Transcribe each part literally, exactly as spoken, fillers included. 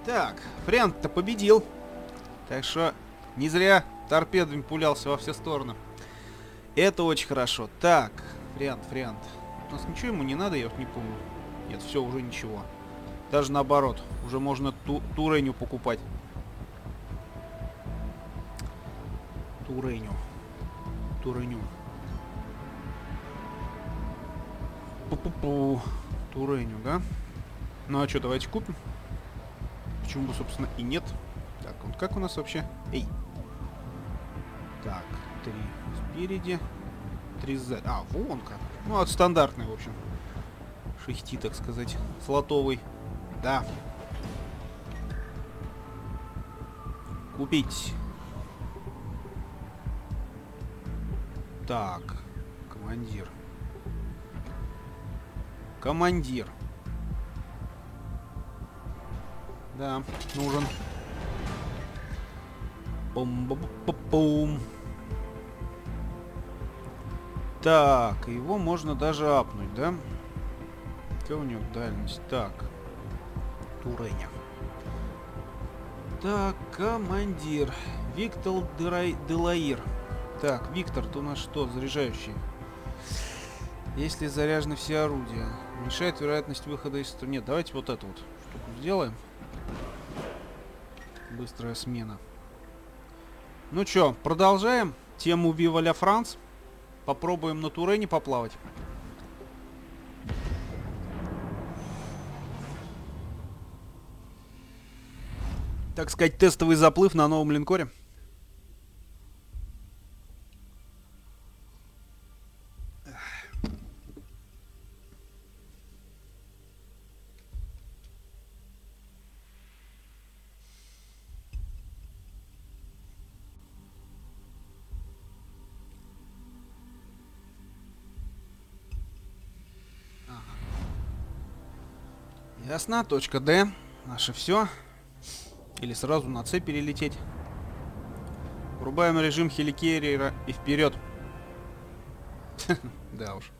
Так, Фрянт-то победил. Так что не зря торпедами пулялся во все стороны. Это очень хорошо. Так, Фрянт, Фрянт. У нас ничего ему не надо, я вот не помню. Нет, все, уже ничего. Даже наоборот. Уже можно ту Туреню покупать. Туреню. Туреню. Пу-пу-пу. Туреню, да? Ну а что, давайте купим. Почему бы, собственно, и нет. Так, вот как у нас вообще? Эй. Так, три спереди. Три сзади. А, вон как. Ну, от стандартной, в общем. Шести, так сказать. Слотовый. Да. Купить. Так. Командир. Командир. Да, нужен. Пум-пум-пум-пум. Так, его можно даже апнуть, да? Какая у него дальность? Так. Туреня. Так, командир. Виктор Делаир. Так, Виктор, ты у нас что, заряжающий? Если заряжены все орудия. Уменьшает вероятность выхода из строя. Нет, давайте вот эту вот штуку сделаем. Быстрая смена. Ну чё, продолжаем тему Viva la France. Попробуем на Турене поплавать. Так сказать, тестовый заплыв на новом линкоре. Ясно, точка Д. Наше все. Или сразу на С перелететь. Врубаем режим хеликерриера и вперед. Да уж.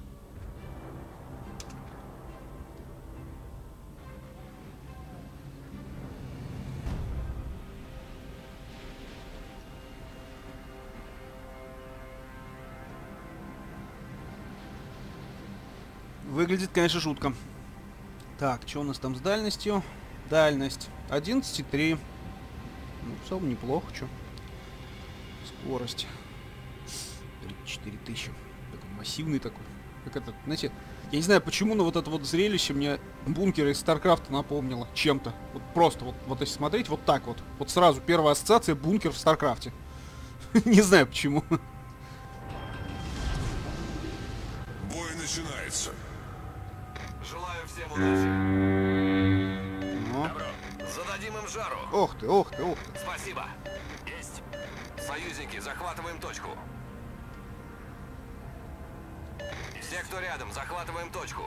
Выглядит, конечно, жутко. Так, что у нас там с дальностью? Дальность одиннадцать и три. Ну, в целом неплохо, что. Скорость тридцать четыре тысячи. Такой массивный такой. Как это, знаете, я не знаю почему, но вот это вот зрелище мне бункеры из Старкрафта напомнило чем-то. Вот просто, вот, вот если смотреть, вот так вот. Вот сразу первая ассоциация — бункер в Старкрафте. Не знаю почему. Бой начинается. Желаю всем удачи. Ну. Добро. Зададим им жару. Ох ты, ох ты, ох ты. Спасибо. Есть. Союзники, захватываем точку. Все, кто рядом, захватываем точку.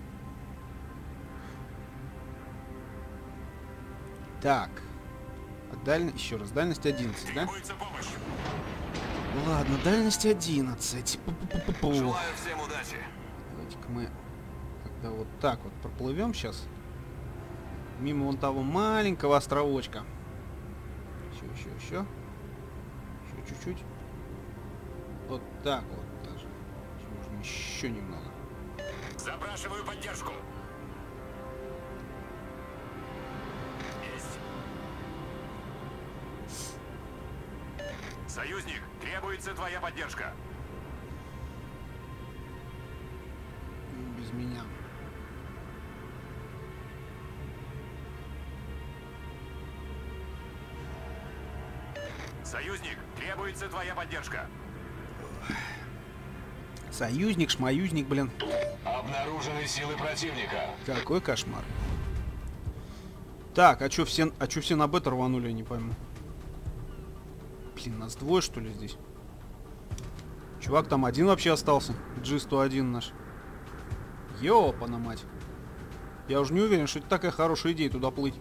Так. А дальность, еще раз, дальность одиннадцать, да? Требуется помощь. Ладно, дальность одиннадцать. Пу-пу-пу-пу. Желаю всем удачи. Давайте-ка мы тогда вот так вот проплывем сейчас. Мимо вон того маленького островочка. Еще, еще, еще. Еще чуть-чуть. Вот так вот даже. Можно еще немного. Запрашиваю поддержку. Есть. Союзник, требуется твоя поддержка. Без меня. Союзник, требуется твоя поддержка. Союзник, шмаюзник, блин. Обнаружены силы противника. Какой кошмар. Так, а чё все, а чё все на бета рванули, я не пойму. Блин, нас двое, что ли, здесь? Чувак там один вообще остался. джи сто один наш. Ёпана мать. Я уже не уверен, что это такая хорошая идея туда плыть.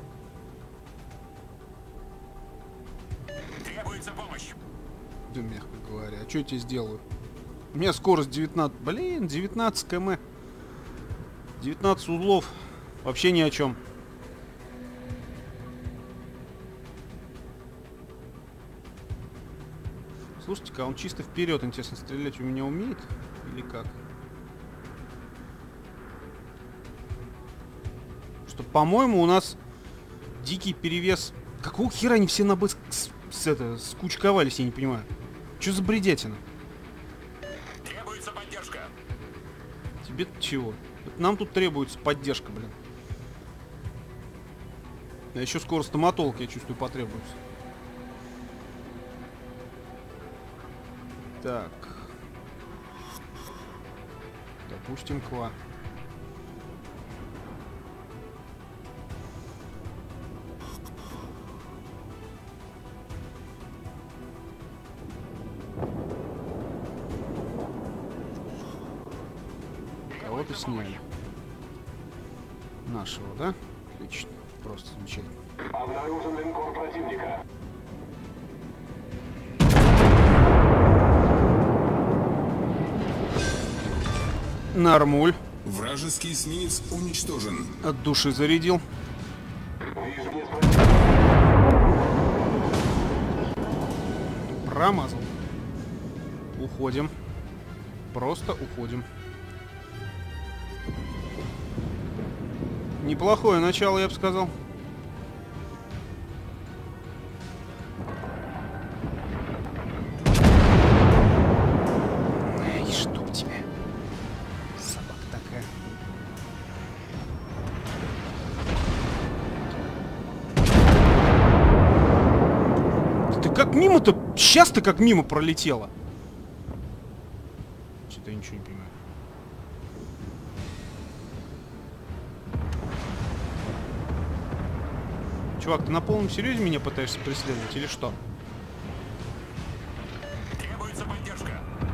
Требуется помощь. Да, мягко говоря. А что я тебе сделаю? У меня скорость девятнадцать. Блин, девятнадцать километров. девятнадцать узлов. Вообще ни о чем. Слушайте-ка, он чисто вперед, интересно, стрелять у меня умеет? Или как? Что, по-моему, у нас дикий перевес. Какого хера они все на Б с, с, с это, скучковались, я не понимаю. Что за бредятина? Требуется поддержка. Тебе чего? Это нам тут требуется поддержка, блин. А еще скоро стоматолог, я чувствую, потребуется. Так. Допустим, ква. Кого-то сняли. Нашего, да? Отлично. Просто замечательно. Обнаружен линкор противника. Нормуль. Вражеский эсминец уничтожен. От души зарядил. Промазал. Уходим. Просто уходим. Неплохое начало, я бы сказал. Эй, чтоб тебя. Собака такая. Ты как мимо-то? Сейчас ты как мимо пролетела. Что-то я ничего не понимаю. Чувак, ты на полном серьезе меня пытаешься преследовать или что? Требуется поддержка.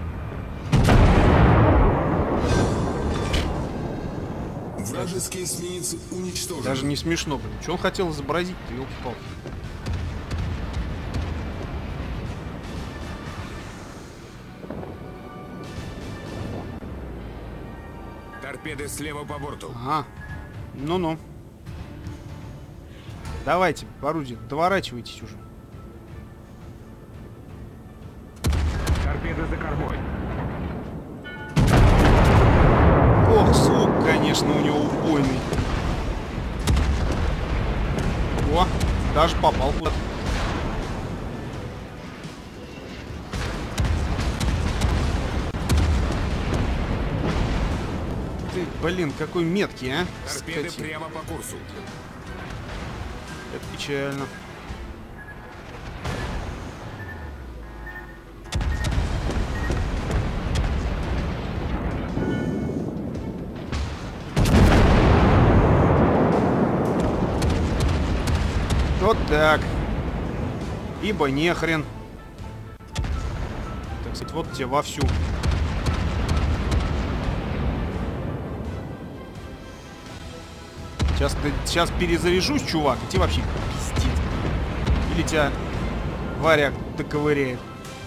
Вражеский эсминец уничтожен. Даже не смешно, блин. Что он хотел изобразить-то, елки-палки? Торпеды слева по борту. Ага. Ну-ну. Давайте, орудие, доворачивайтесь уже. Торпеды за кормой. Ох, звук, конечно, у него убойный. О, даже попал куда-то. Ты, блин, какой меткий, а? Торпеды Скотина. прямо по курсу. Это печально. Вот так. Ибо нехрен. Так сказать, вот тебе вовсю. Сейчас, ты, сейчас перезаряжусь, чувак, и тебе вообще пиздит. Или тебя варяг доковыряет.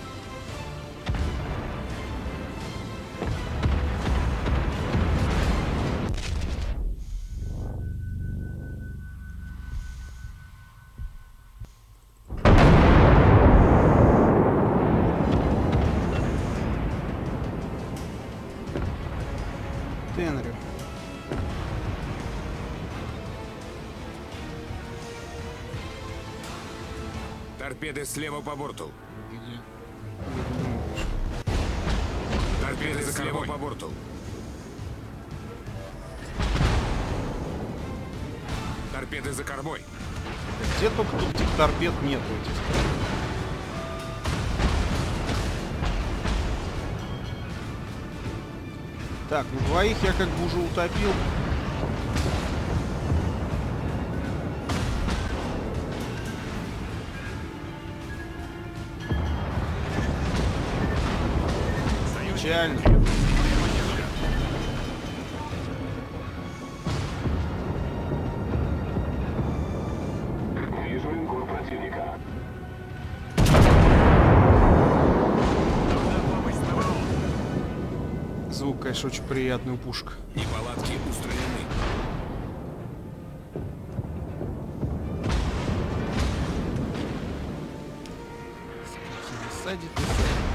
Тенрю. Торпеды слева по борту. Где? Торпеды слева по борту. Торпеды за кормой. Где только тут этих торпед нету этих. Так, ну двоих я как бы уже утопил. Печально. Вижу линкор противника. Звук, конечно, очень приятный у пушек. Неполадки устранены. Садит и садит.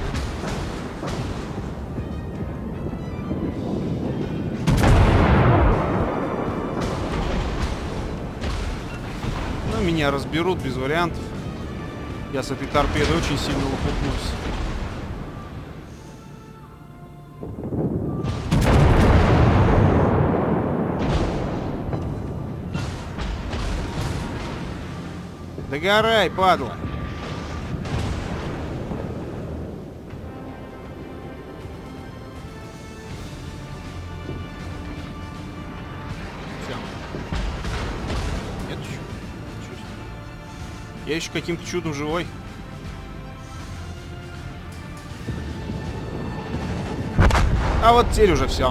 меня разберут без вариантов. Я с этой торпедой очень сильно лопухнусь. Догорай, падла! Всё. Нет еще? Ничего себе. Я еще каким-то чудом живой. А вот теперь уже все.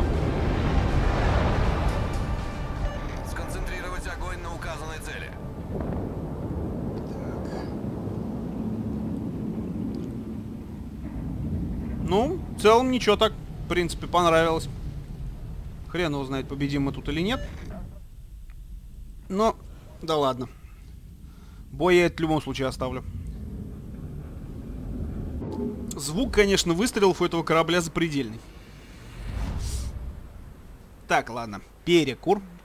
Сконцентрировать огонь на указанной цели. Ну, в целом ничего так, в принципе, понравилось. Хрен его знает, победим мы тут или нет. Но, да ладно. Бой я это в любом случае оставлю. Звук, конечно, выстрелов у этого корабля запредельный. Так, ладно. Перекур.